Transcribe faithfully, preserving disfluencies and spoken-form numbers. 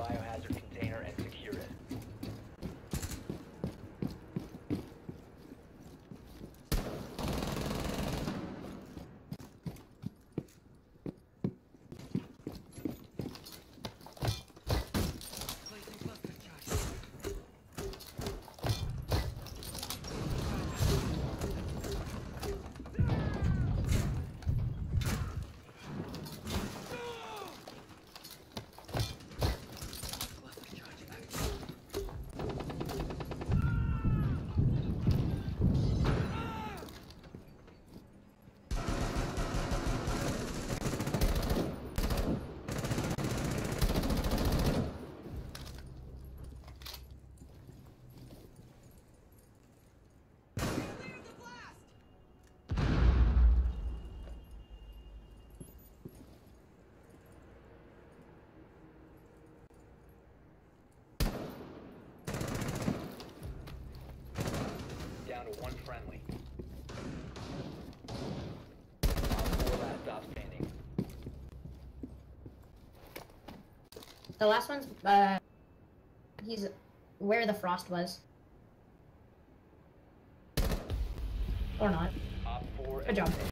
biohazard container and secure it. Down to one friendly. Four last stop standing. The last one's, uh, he's where the frost was. Or not. Op four Good job.